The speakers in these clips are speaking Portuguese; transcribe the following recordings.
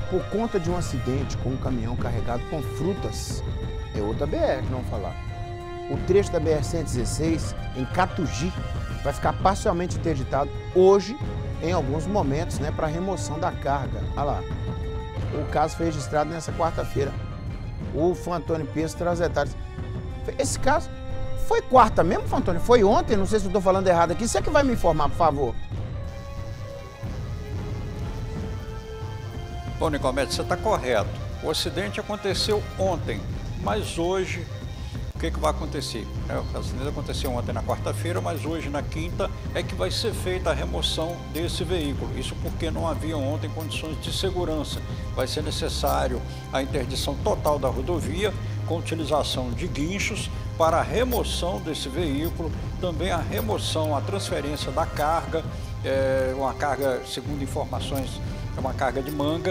por conta de um acidente com um caminhão carregado com frutas. É outra BR que não vamos falar. O trecho da BR-116, em Catugi, vai ficar parcialmente interditado hoje, em alguns momentos, né, para remoção da carga. Olha lá. O caso foi registrado nessa quarta-feira. O Fantônio Peso traz detalhes. Esse caso foi quarta mesmo, Fantônio? Foi ontem? Não sei se eu estou falando errado aqui. Você que vai me informar, por favor. Bom, Nicomedes, você está correto. O acidente aconteceu ontem, mas hoje, o que vai acontecer? O acidente aconteceu ontem na quarta-feira, mas hoje, na quinta, é que vai ser feita a remoção desse veículo. Isso porque não havia ontem condições de segurança. Vai ser necessário a interdição total da rodovia, com utilização de guinchos para a remoção desse veículo, também a remoção, a transferência da carga, uma carga, segundo informações, é uma carga de manga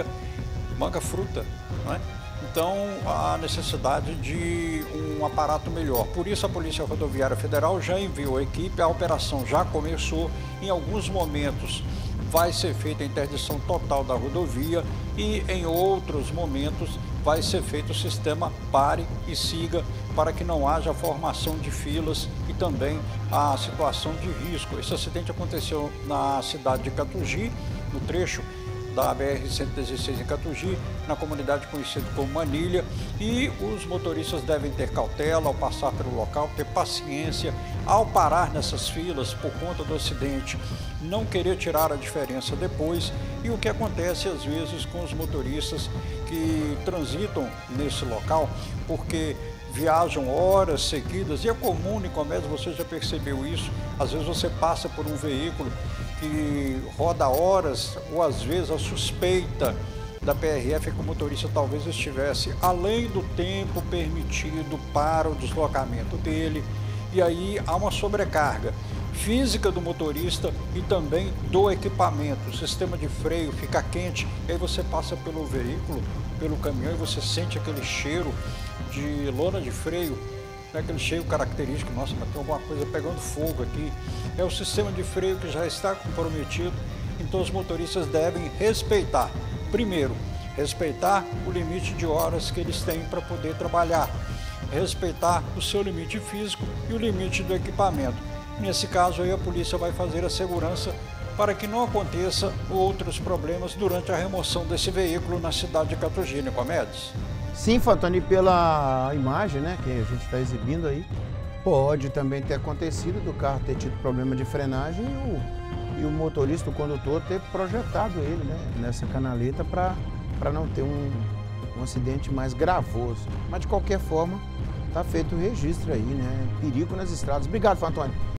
fruta, não é? Então, há necessidade de um aparato melhor. Por isso, a Polícia Rodoviária Federal já enviou a equipe, a operação já começou. Em alguns momentos, vai ser feita a interdição total da rodovia e, em outros momentos, vai ser feito o sistema pare e siga para que não haja formação de filas e também a situação de risco. Esse acidente aconteceu na cidade de Catugi, no trecho da BR-116 em Catugi, na comunidade conhecida como Manilha, e os motoristas devem ter cautela ao passar pelo local, ter paciência ao parar nessas filas por conta do acidente, não querer tirar a diferença depois. E o que acontece às vezes com os motoristas que transitam nesse local, porque viajam horas seguidas, e é comum, Nicomedes, você já percebeu isso, às vezes você passa por um veículo que roda horas, ou às vezes a suspeita da PRF é que o motorista talvez estivesse além do tempo permitido para o deslocamento dele, e aí há uma sobrecarga física do motorista e também do equipamento. O sistema de freio fica quente, e aí você passa pelo veículo, pelo caminhão, e você sente aquele cheiro de lona de freio, aquele cheiro característico. Nossa, mas tem alguma coisa pegando fogo aqui. É o sistema de freio que já está comprometido, então os motoristas devem respeitar. Primeiro, respeitar o limite de horas que eles têm para poder trabalhar, respeitar o seu limite físico e o limite do equipamento. Nesse caso aí, a polícia vai fazer a segurança para que não aconteça outros problemas durante a remoção desse veículo na cidade de Catugi, Nicomedes. Sim, Fantoni, pela imagem, né, que a gente está exibindo aí, pode também ter acontecido do carro ter tido problema de frenagem e o motorista, o condutor, ter projetado ele, né, nessa canaleta para não ter um acidente mais gravoso. Mas, de qualquer forma, está feito o registro aí, né? Perigo nas estradas. Obrigado, Fantoni.